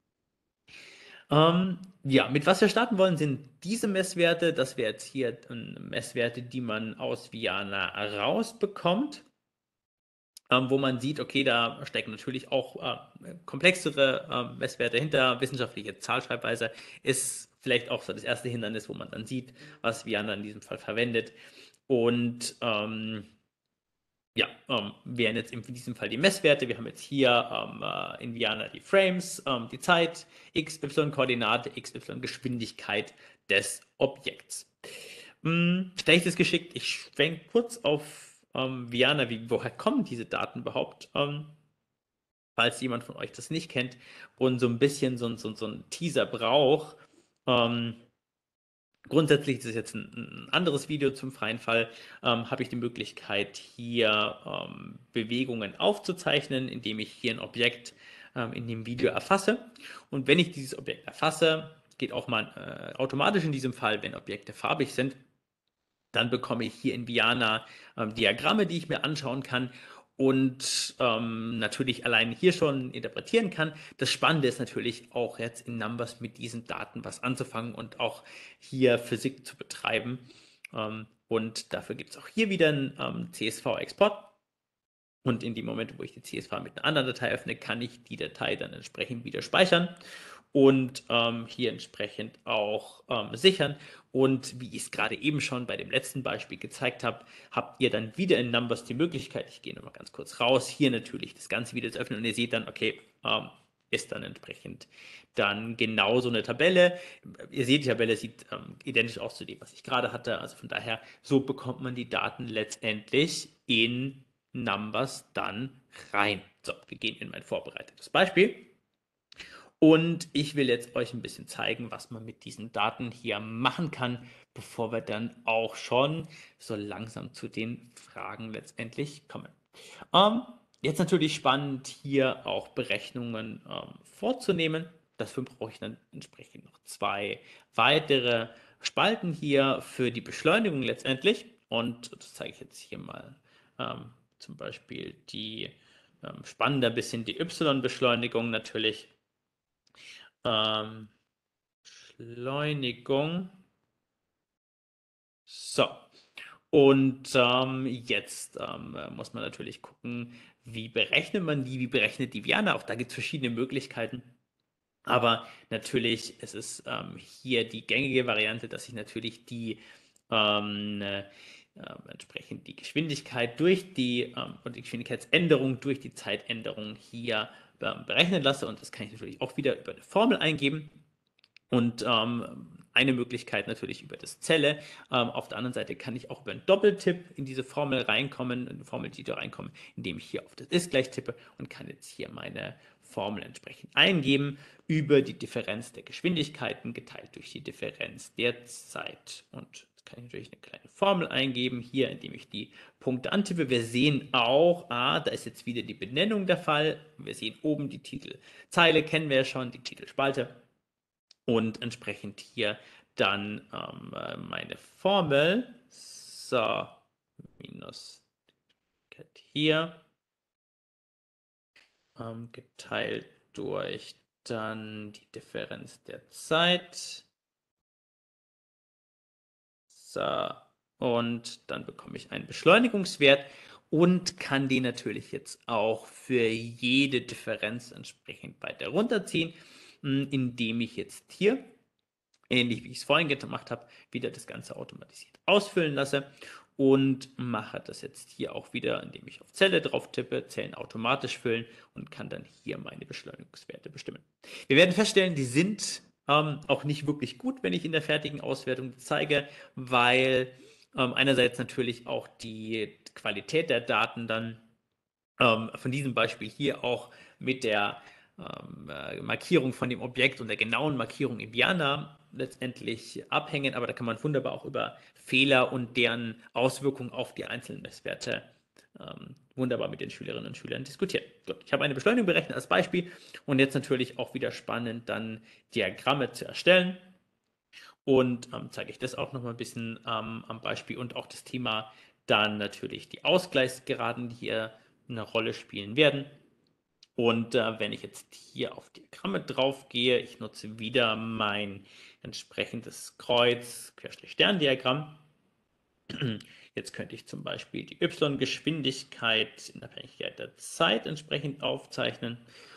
Ähm, ja, mit was wir starten wollen, sind diese Messwerte. Das wäre jetzt hier ähm, Messwerte, die man aus Viana rausbekommt, ähm, wo man sieht, okay, da stecken natürlich auch äh, komplexere äh, Messwerte hinter. Wissenschaftliche Zahlschreibweise ist vielleicht auch so das erste Hindernis, wo man dann sieht, was Viana in diesem Fall verwendet. Und ähm, ja, ähm, wären jetzt in diesem Fall die Messwerte. Wir haben jetzt hier ähm, äh, in Viana die Frames, ähm, die Zeit, x y-Koordinate, x y-Geschwindigkeit des Objekts. Hm, vielleicht ist geschickt, ich schwenke kurz auf ähm, Viana, wie, woher kommen diese Daten überhaupt? Ähm, falls jemand von euch das nicht kennt und so ein bisschen so, so, so einen Teaser braucht. Ähm, Grundsätzlich ist es jetzt ein, ein anderes Video zum freien Fall, ähm, habe ich die Möglichkeit, hier ähm, Bewegungen aufzuzeichnen, indem ich hier ein Objekt ähm, in dem Video erfasse. Und wenn ich dieses Objekt erfasse, geht auch mal äh, automatisch in diesem Fall, wenn Objekte farbig sind, dann bekomme ich hier in Viana ähm, Diagramme, die ich mir anschauen kann und ähm, natürlich allein hier schon interpretieren kann. Das Spannende ist natürlich auch jetzt in Numbers mit diesen Daten was anzufangen und auch hier Physik zu betreiben. Ähm, und dafür gibt es auch hier wieder einen ähm, C S V-Export. Und in dem Moment, wo ich die C S V mit einer anderen Datei öffne, kann ich die Datei dann entsprechend wieder speichern und ähm, hier entsprechend auch ähm, sichern. Und wie ich es gerade eben schon bei dem letzten Beispiel gezeigt habe, habt ihr dann wieder in Numbers die Möglichkeit, ich gehe nochmal ganz kurz raus, hier natürlich das Ganze wieder zu öffnen und ihr seht dann, okay, ähm, ist dann entsprechend dann genauso eine Tabelle. Ihr seht, die Tabelle sieht ähm, identisch aus zu dem, was ich gerade hatte. Also von daher, so bekommt man die Daten letztendlich in Numbers dann rein. So, wir gehen in mein vorbereitetes Beispiel. Und ich will jetzt euch ein bisschen zeigen, was man mit diesen Daten hier machen kann, bevor wir dann auch schon so langsam zu den Fragen letztendlich kommen. Ähm, jetzt natürlich spannend, hier auch Berechnungen ähm, vorzunehmen. Dafür brauche ich dann entsprechend noch zwei weitere Spalten hier für die Beschleunigung letztendlich. Und das zeige ich jetzt hier mal ähm, zum Beispiel die ähm, spannender bisschen die Y-Beschleunigung natürlich. Ähm, Beschleunigung. So. Und ähm, jetzt ähm, äh, muss man natürlich gucken, wie berechnet man die, wie berechnet die Viana. Auch da gibt es verschiedene Möglichkeiten. Aber natürlich, es ist ähm, hier die gängige Variante, dass ich natürlich die ähm, äh, äh, entsprechend die Geschwindigkeit durch die ähm, und die Geschwindigkeitsänderung durch die Zeitänderung hier ähm, berechnen lasse. Und das kann ich natürlich auch wieder über eine Formel eingeben. Und ähm, eine Möglichkeit natürlich über das Zelle. Ähm, auf der anderen Seite kann ich auch über einen Doppeltipp in diese Formel reinkommen, in die Formel-Editor reinkommen, indem ich hier auf das Ist gleich tippe und kann jetzt hier meine Formel entsprechend eingeben über die Differenz der Geschwindigkeiten geteilt durch die Differenz der Zeit. Und jetzt kann ich natürlich eine kleine Formel eingeben, hier, indem ich die Punkte antippe. Wir sehen auch, ah, da ist jetzt wieder die Benennung der Fall. Wir sehen oben die Titelzeile, kennen wir ja schon, die Titelspalte. Und entsprechend hier dann ähm, meine Formel, so, minus hier, ähm, geteilt durch dann die Differenz der Zeit. So, und dann bekomme ich einen Beschleunigungswert und kann den natürlich jetzt auch für jede Differenz entsprechend weiter runterziehen, indem ich jetzt hier, ähnlich wie ich es vorhin gemacht habe, wieder das Ganze automatisiert ausfüllen lasse und mache das jetzt hier auch wieder, indem ich auf Zelle drauf tippe, Zellen automatisch füllen und kann dann hier meine Beschleunigungswerte bestimmen. Wir werden feststellen, die sind ähm, auch nicht wirklich gut, wenn ich in der fertigen Auswertung zeige, weil ähm, einerseits natürlich auch die Qualität der Daten dann ähm, von diesem Beispiel hier auch mit der ähm, äh, Markierung von dem Objekt und der genauen Markierung im Viana letztendlich abhängen, aber da kann man wunderbar auch über Fehler und deren Auswirkungen auf die einzelnen Messwerte ähm, wunderbar mit den Schülerinnen und Schülern diskutieren. Gut, ich habe eine Beschleunigung berechnet als Beispiel und jetzt natürlich auch wieder spannend, dann Diagramme zu erstellen. Und ähm, zeige ich das auch noch mal ein bisschen ähm, am Beispiel und auch das Thema dann natürlich die Ausgleichsgeraden, die hier eine Rolle spielen werden. Und äh, wenn ich jetzt hier auf Diagramme drauf gehe, ich nutze wieder mein entsprechendes Kreuz-Stern-Diagramm. Jetzt könnte ich zum Beispiel die y-Geschwindigkeit in Abhängigkeit der Zeit entsprechend aufzeichnen.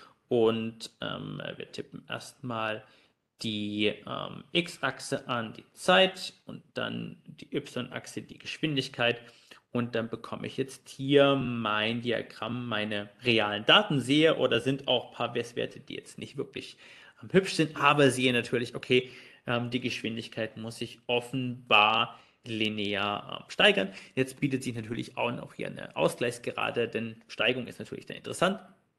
Und ähm, wir tippen erstmal die ähm, x-Achse an, die Zeit, und dann die y-Achse, die Geschwindigkeit. Und dann bekomme ich jetzt hier mein Diagramm, meine realen Daten sehe, oder sind auch ein paar Messwerte, die jetzt nicht wirklich ähm, hübsch sind, aber sehe natürlich, okay, ähm, die Geschwindigkeit muss sich offenbar linear ähm, steigern. Jetzt bietet sich natürlich auch noch hier eine Ausgleichsgerade, denn Steigung ist natürlich dann interessant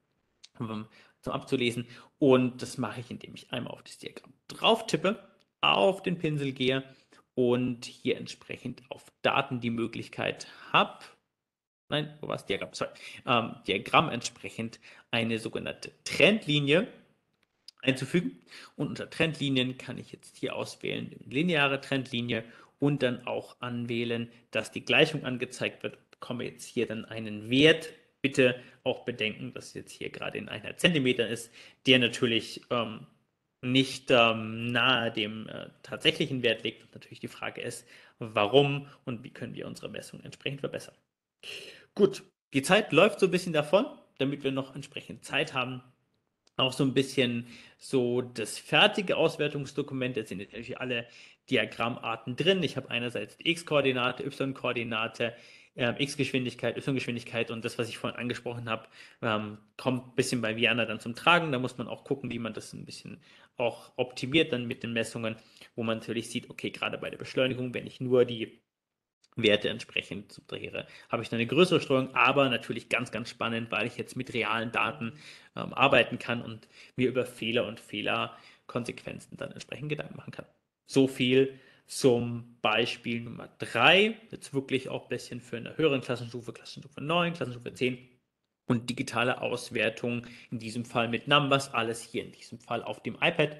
um, zum abzulesen. Und das mache ich, indem ich einmal auf das Diagramm drauf tippe, auf den Pinsel gehe und hier entsprechend auf Daten die Möglichkeit habe, nein, wo war es? Diagramm, sorry, ähm, Diagramm entsprechend eine sogenannte Trendlinie einzufügen. Und unter Trendlinien kann ich jetzt hier auswählen, lineare Trendlinie, und dann auch anwählen, dass die Gleichung angezeigt wird. Ich bekomme jetzt hier dann einen Wert. Bitte auch bedenken, dass es jetzt hier gerade in einer Zentimeter ist, der natürlich ähm, nicht ähm, nahe dem äh, tatsächlichen Wert liegt. Und natürlich die Frage ist, warum und wie können wir unsere Messung entsprechend verbessern. Gut, die Zeit läuft so ein bisschen davon, damit wir noch entsprechend Zeit haben, auch so ein bisschen so das fertige Auswertungsdokument. Jetzt sind natürlich alle Diagrammarten drin. Ich habe einerseits die x-Koordinate, y-Koordinate, äh, x-Geschwindigkeit, y-Geschwindigkeit, und das, was ich vorhin angesprochen habe, ähm, kommt ein bisschen bei Viana dann zum Tragen. Da muss man auch gucken, wie man das ein bisschen auch optimiert dann mit den Messungen, wo man natürlich sieht, okay, gerade bei der Beschleunigung, wenn ich nur die Werte entsprechend subtrahiere, habe ich dann eine größere Streuung, aber natürlich ganz, ganz spannend, weil ich jetzt mit realen Daten ähm, arbeiten kann und mir über Fehler und Fehlerkonsequenzen dann entsprechend Gedanken machen kann. So viel zum Beispiel Nummer drei, jetzt wirklich auch ein bisschen für eine höhere Klassenstufe, Klassenstufe neun, Klassenstufe zehn und digitale Auswertung, in diesem Fall mit Numbers, alles hier in diesem Fall auf dem iPad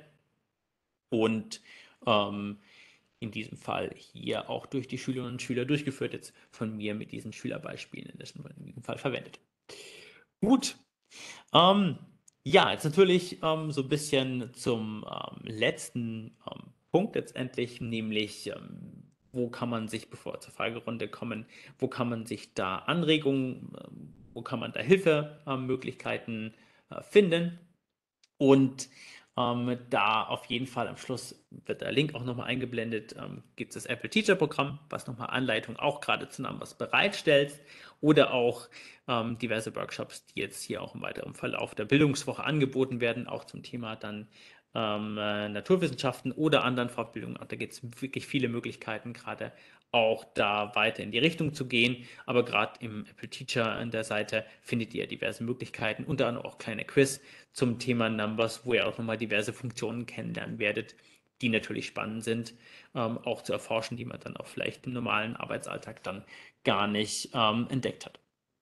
und ähm, in diesem Fall hier auch durch die Schülerinnen und Schüler durchgeführt, jetzt von mir mit diesen Schülerbeispielen in diesem Fall verwendet. Gut, ähm, ja, jetzt natürlich ähm, so ein bisschen zum ähm, letzten ähm, Punkt letztendlich, nämlich ähm, wo kann man sich, bevor wir zur Fragerunde kommen, wo kann man sich da Anregungen, ähm, wo kann man da Hilfemöglichkeiten äh, finden. Und ähm, da auf jeden Fall am Schluss wird der Link auch nochmal eingeblendet, ähm, gibt es das Apple Teacher Programm, was nochmal Anleitung auch gerade zu Numbers bereitstellt, oder auch ähm, diverse Workshops, die jetzt hier auch im weiteren Verlauf der Bildungswoche angeboten werden, auch zum Thema dann ähm, äh, Naturwissenschaften oder anderen Fortbildungen. Da gibt es wirklich viele Möglichkeiten, gerade auch da weiter in die Richtung zu gehen. Aber gerade im Apple Teacher an der Seite findet ihr diverse Möglichkeiten, unter anderem auch kleine Quiz zum Thema Numbers, wo ihr auch nochmal diverse Funktionen kennenlernen werdet, die natürlich spannend sind, ähm, auch zu erforschen, die man dann auch vielleicht im normalen Arbeitsalltag dann gar nicht ähm, entdeckt hat.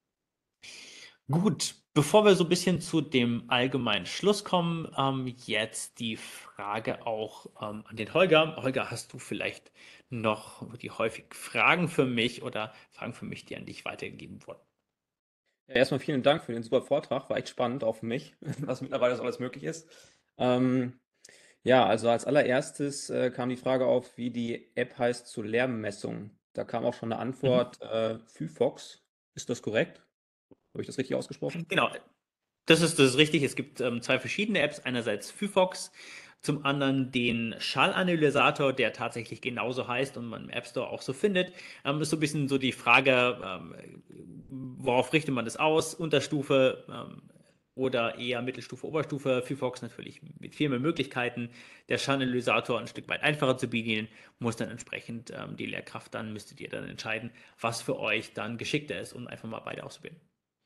Gut, bevor wir so ein bisschen zu dem allgemeinen Schluss kommen, ähm, jetzt die Frage auch ähm, an den Holger. Holger, hast du vielleicht noch die häufig Fragen für mich oder Fragen für mich, die an dich weitergegeben wurden? Ja, erstmal vielen Dank für den super Vortrag. War echt spannend, auch für mich, was mittlerweile so alles möglich ist. Ähm, ja, also als allererstes äh, kam die Frage auf, wie die App heißt zur Lärmmessung. Da kam auch schon eine Mhm. Antwort, äh, Phyphox. Ist das korrekt? Habe ich das richtig ausgesprochen? Genau, das ist, das ist richtig. Es gibt ähm, zwei verschiedene Apps. Einerseits Phyphox, zum anderen den Schallanalysator, der tatsächlich genauso heißt und man im App Store auch so findet. Ähm, ist so ein bisschen so die Frage, ähm, worauf richtet man das aus? Unterstufe ähm, oder eher Mittelstufe, Oberstufe. Phyphox natürlich mit viel mehr Möglichkeiten. Der Schallanalysator ein Stück weit einfacher zu bedienen, muss dann entsprechend ähm, die Lehrkraft, dann müsstet ihr dann entscheiden, was für euch dann geschickter ist, um einfach mal beide auszuprobieren.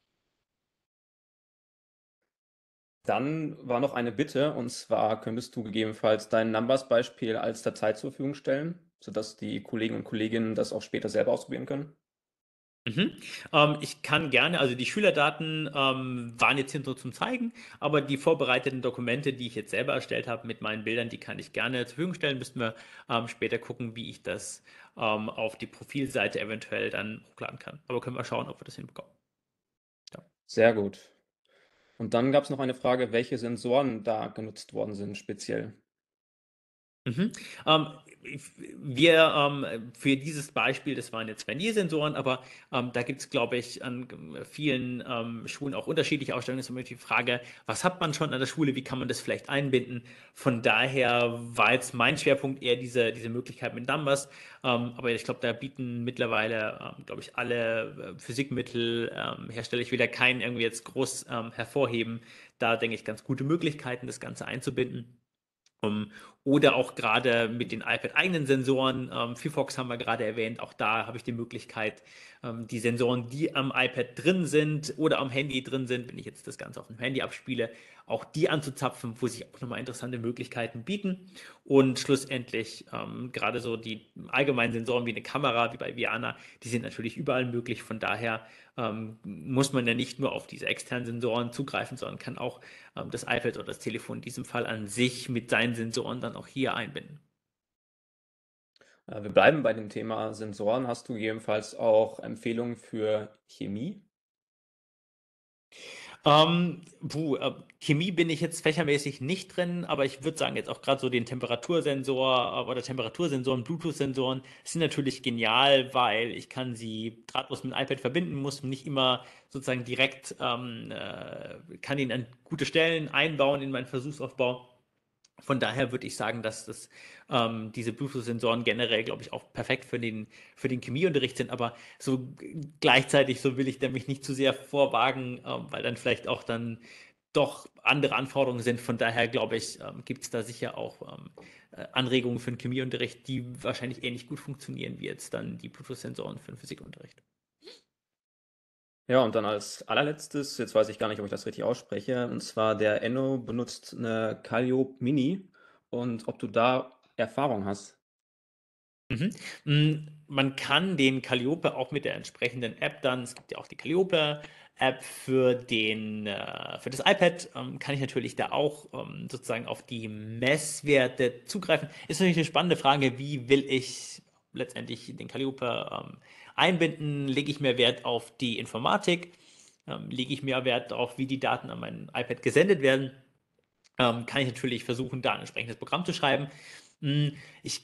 Dann war noch eine Bitte, und zwar könntest du gegebenenfalls dein Numbers-Beispiel als Datei zur Verfügung stellen, sodass die Kollegen und Kolleginnen das auch später selber ausprobieren können. Mhm. Ähm, ich kann gerne, also die Schülerdaten ähm, waren jetzt hier so zum Zeigen, aber die vorbereiteten Dokumente, die ich jetzt selber erstellt habe mit meinen Bildern, die kann ich gerne zur Verfügung stellen. Müssten wir ähm, später gucken, wie ich das ähm, auf die Profilseite eventuell dann hochladen kann. Aber können wir schauen, ob wir das hinbekommen. Ja. Sehr gut. Und dann gab es noch eine Frage, welche Sensoren da genutzt worden sind speziell. Mhm. Ähm, wir ähm, für dieses Beispiel, das waren jetzt Verniersensoren, aber ähm, da gibt es, glaube ich, an vielen ähm, Schulen auch unterschiedliche Ausstellungen. Das ist immer die Frage, was hat man schon an der Schule, wie kann man das vielleicht einbinden? Von daher war jetzt mein Schwerpunkt eher diese, diese Möglichkeit mit Numbers. Ähm, aber ich glaube, da bieten mittlerweile, ähm, glaube ich, alle äh, Physikmittel, ähm, Hersteller, ich will da keinen irgendwie jetzt groß ähm, hervorheben, da denke ich ganz gute Möglichkeiten, das Ganze einzubinden. Um, oder auch gerade mit den iPad-eigenen Sensoren. Ähm, Phyphox haben wir gerade erwähnt. Auch da habe ich die Möglichkeit, ähm, die Sensoren, die am iPad drin sind oder am Handy drin sind, wenn ich jetzt das Ganze auf dem Handy abspiele, auch die anzuzapfen, wo sich auch nochmal interessante Möglichkeiten bieten. Und schlussendlich ähm, gerade so die allgemeinen Sensoren wie eine Kamera, wie bei Viana, die sind natürlich überall möglich. Von daher ähm, muss man ja nicht nur auf diese externen Sensoren zugreifen, sondern kann auch ähm, das iPad oder das Telefon in diesem Fall an sich mit seinen Sensoren dann auch hier einbinden. Äh, wir bleiben bei dem Thema Sensoren. Hast du gegebenenfalls auch Empfehlungen für Chemie? Ähm, puh, äh, Chemie bin ich jetzt fächermäßig nicht drin, aber ich würde sagen, jetzt auch gerade so den Temperatursensor äh, oder Temperatursensoren, Bluetooth-Sensoren sind natürlich genial, weil ich kann sie drahtlos mit dem iPad verbinden, muss nicht immer sozusagen direkt, ähm, äh, kann ihn an gute Stellen einbauen in meinen Versuchsaufbau. Von daher würde ich sagen, dass das, ähm, diese Bluetooth-Sensoren generell, glaube ich, auch perfekt für den, für den Chemieunterricht sind. Aber so gleichzeitig, so will ich da mich nicht zu sehr vorwagen, ähm, weil dann vielleicht auch dann doch andere Anforderungen sind. Von daher, glaube ich, ähm, gibt es da sicher auch ähm, äh, Anregungen für den Chemieunterricht, die wahrscheinlich ähnlich gut funktionieren wie jetzt dann die Bluetooth-Sensoren für den Physikunterricht. Ja, und dann als allerletztes, jetzt weiß ich gar nicht, ob ich das richtig ausspreche, und zwar der Enno benutzt eine Calliope Mini und ob du da Erfahrung hast. Mhm. Mm, Man kann den Calliope auch mit der entsprechenden App dann, es gibt ja auch die Calliope-App für den, äh, für das iPad, ähm, kann ich natürlich da auch ähm, sozusagen auf die Messwerte zugreifen. Ist natürlich eine spannende Frage, wie will ich letztendlich den Calliope ähm, einbinden? Lege ich mehr Wert auf die Informatik? Ähm, lege ich mehr Wert darauf, wie die Daten an mein iPad gesendet werden? Ähm, kann ich natürlich versuchen, da ein entsprechendes Programm zu schreiben. Mm, Ich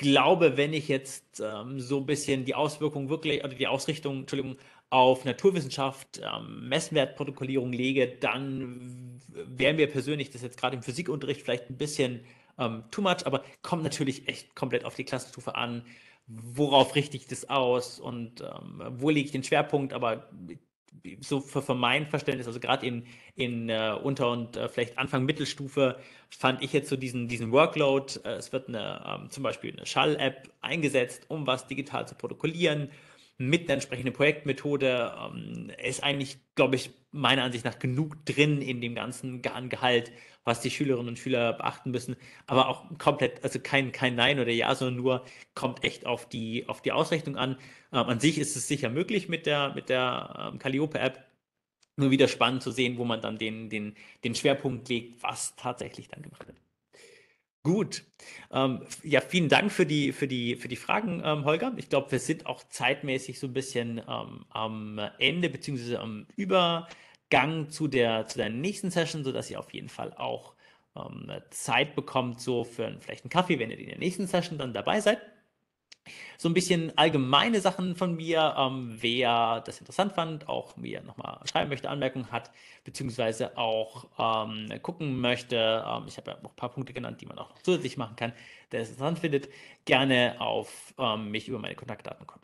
glaube, wenn ich jetzt ähm, so ein bisschen die Auswirkungen wirklich, oder die Ausrichtung, Entschuldigung, auf Naturwissenschaft, ähm, Messwertprotokollierung lege, dann wäre mir persönlich das jetzt gerade im Physikunterricht vielleicht ein bisschen ähm, too much, aber kommt natürlich echt komplett auf die Klassenstufe an. Worauf richte ich das aus und ähm, wo lege ich den Schwerpunkt? Aber so für, für mein Verständnis, also gerade in, in äh, Unter- und äh, vielleicht Anfang Mittelstufe, fand ich jetzt so diesen, diesen Workload. Äh, es wird eine, ähm, zum Beispiel eine Schall-App eingesetzt, um was digital zu protokollieren, mit einer entsprechenden Projektmethode. Ähm, ist eigentlich, glaube ich, meiner Ansicht nach genug drin in dem ganzen Ge- Gehalt, was die Schülerinnen und Schüler beachten müssen. Aber auch komplett, also kein, kein Nein oder Ja, sondern nur kommt echt auf die, auf die Ausrichtung an. Ähm, an sich ist es sicher möglich mit der, mit der ähm, Calliope-App. Nur wieder spannend zu sehen, wo man dann den, den, den Schwerpunkt legt, was tatsächlich dann gemacht wird. Gut. Ähm, ja, vielen Dank für die, für die, für die Fragen, ähm, Holger. Ich glaube, wir sind auch zeitmäßig so ein bisschen ähm, am Ende beziehungsweise am Übergang zu der, zu der nächsten Session, sodass ihr auf jeden Fall auch ähm, Zeit bekommt, so für einen, vielleicht einen Kaffee, wenn ihr in der nächsten Session dann dabei seid. So ein bisschen allgemeine Sachen von mir, ähm, wer das interessant fand, auch mir nochmal schreiben möchte, Anmerkungen hat, beziehungsweise auch ähm, gucken möchte. Ähm, ich habe ja noch ein paar Punkte genannt, die man auch noch zusätzlich machen kann, der es interessant findet, gerne auf ähm, mich über meine Kontaktdaten